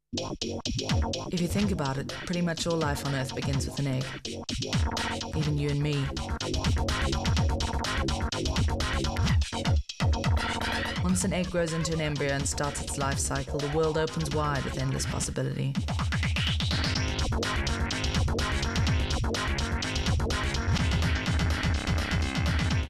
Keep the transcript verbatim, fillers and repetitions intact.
If you think about it, pretty much all life on Earth begins with an egg. Even you and me. Once an egg grows into an embryo and starts its life cycle, the world opens wide with endless possibility.